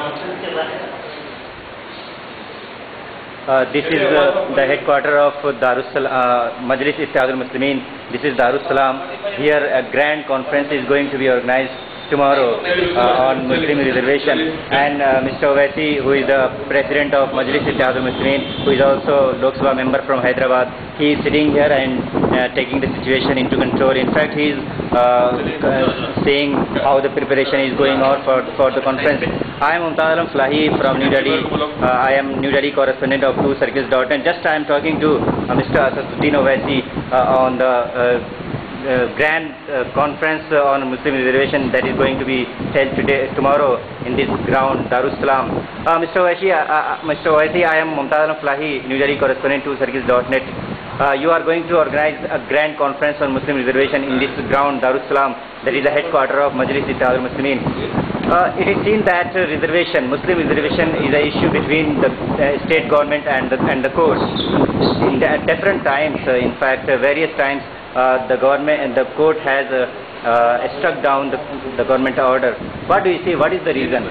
This is the headquarter of Majlis Ittihad al-Muslimin. This is Darussalam. Here a grand conference is going to be organized tomorrow on Muslim reservation, and Mr. Owaisi, who is the president of Majlis Ittihad al-Muslimin, who is also Lok Sabha member from Hyderabad, he is sitting here and taking the situation into control. In fact, he is saying how the preparation is going on for the conference. I am Mumtaz Alam Falahi from New Delhi. I am New Delhi correspondent of 2circles.net. Just I am talking to Mr. Asaduddin Owaisi on the grand conference on Muslim reservation that is going to be held tomorrow in this ground, Darussalam. Mr. Owaisi, I am Mumtaz Alam Falahi, New Delhi correspondent 2circles.net. You are going to organize a grand conference on Muslim reservation in this ground, Darussalam, that is the headquarter of Majlis Ittihad al-Muslimin. It is seen that Muslim reservation is an issue between the state government and the courts. At different times, in fact, various times, the government and the court has struck down the government order. What do you see? What is the reason?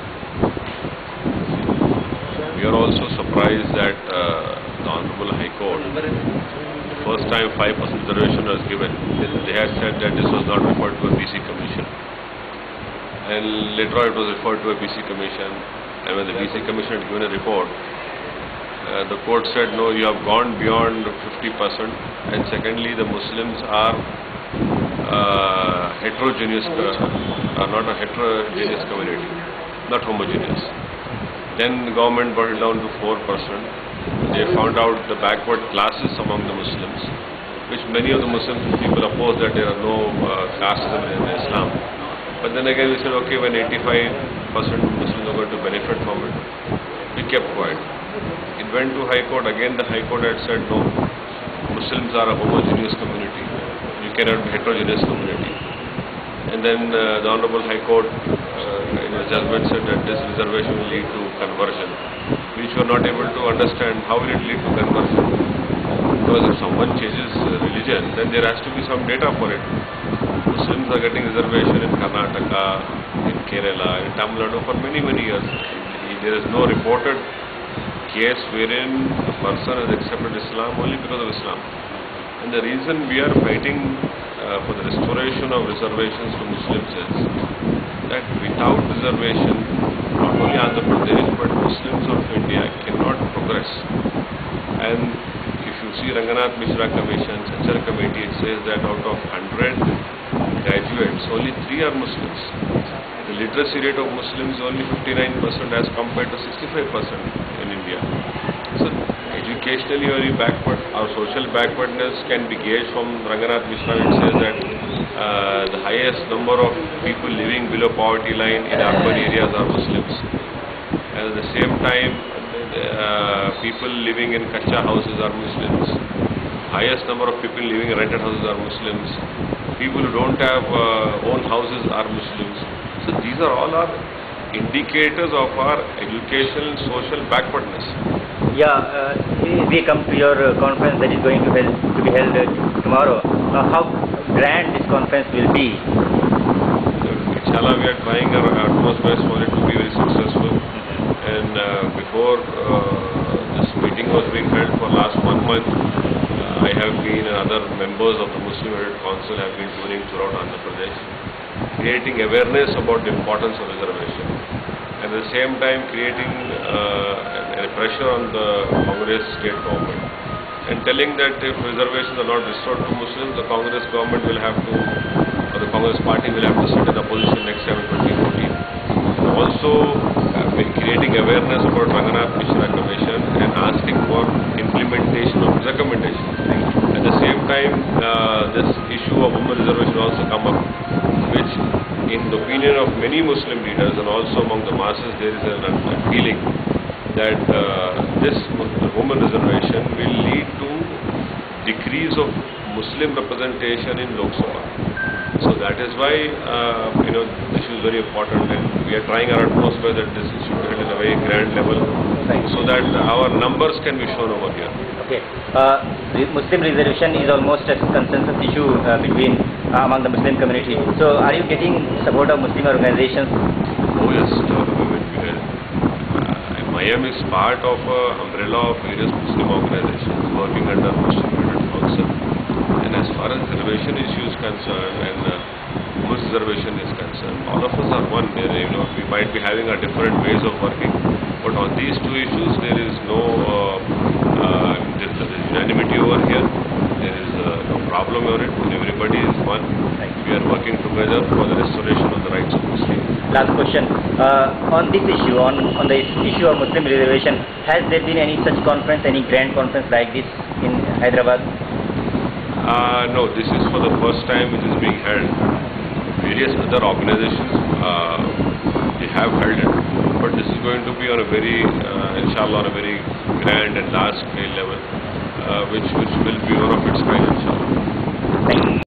We are also surprised that the Honorable High Court, first time 5% reservation was given. They had said that this was not referred to a BC Commission, and later on it was referred to a BC Commission, and when the BC Commission had given a report, the court said no, you have gone beyond 50%, and secondly the Muslims are heterogeneous, are not a heterogeneous community, not homogeneous. Then the government brought it down to 4%. They found out the backward classes among the Muslims, which many of the Muslim people oppose, that there are no casteism in Islam. But then again we said, okay, when 85% Muslims are going to benefit from it, we kept quiet. It went to High Court. Again the High Court had said no, Muslims are a homogeneous community, you cannot be heterogeneous community. And then the Honorable High Court in a judgment said that this reservation will lead to conversion, which we are not able to understand. How will it lead to conversion? Because if someone changes religion, then there has to be some data for it. Muslims are getting reservation in Karnataka, in Kerala, in Tamil Nadu for many years. There is no reported case wherein a person has accepted Islam only because of Islam. And the reason we are fighting for the restoration of reservations for Muslims is that without reservation, not only Andhra Pradesh but Muslims of India cannot progress. And if you see Ranganath Mishra Commission, Sachar Committee, it says that out of 100 graduates, only 3 are Muslims. The literacy rate of Muslims is only 59% as compared to 65% in India. So educationally very backward. Our social backwardness can be gauged from Ranganath Mishra. It says that the highest number of people living below poverty line in urban areas are Muslims. And at the same time, people living in kacha houses are Muslims. Highest number of people living in rented houses are Muslims. People who don't have own houses are Muslims. So these are all our indicators of our educational and social backwardness. Yeah, we come to your conference that is going to be held tomorrow. How grand this conference will be? Inshallah, we are trying our utmost best for it to be very successful. And before this meeting was being held for last 1 month, I have been and other members of the Muslim Heritage Council have been touring throughout Andhra Pradesh, creating awareness about the importance of reservation, and at the same time creating a pressure on the Congress state government, and telling that if reservations are not restored to Muslims, the Congress government will have to, or the Congress party will have to sit in opposition next time in 2014. Also creating awareness about Ranganath Mishra Commission and asking for implementation of recommendations. At the same time, this issue of women reservation also come up, which in the opinion of many Muslim leaders and also among the masses, there is a feeling that this women reservation will lead to decrease of Muslim representation in Lok Sabha. So that is why this is very important, and we are trying our utmost way that this should be held in a very grand level, so that our numbers can be shown over here. Okay. Muslim reservation is almost a consensus issue among the Muslim community. So are you getting support of Muslim organizations? Oh yes, IM is part of an umbrella of various Muslim organizations working under Muslim Unit Council. And as far as reservation issue is concerned and Women's reservation is concerned, all of us are one. We might be having a different ways of working, but on these two issues there is no there's unanimity over here. There is no problem on it. Everybody is one. We are working together for the restoration of the rights of Muslims. Last question. On this issue, on the issue of Muslim reservation, has there been any such conference, any grand conference like this in Hyderabad? No, this is for the first time it is being held. Various other organizations they have held it, but this is going to be on a very, inshallah, on a very grand and large scale level, which will be one of its kind, inshallah. Thank you.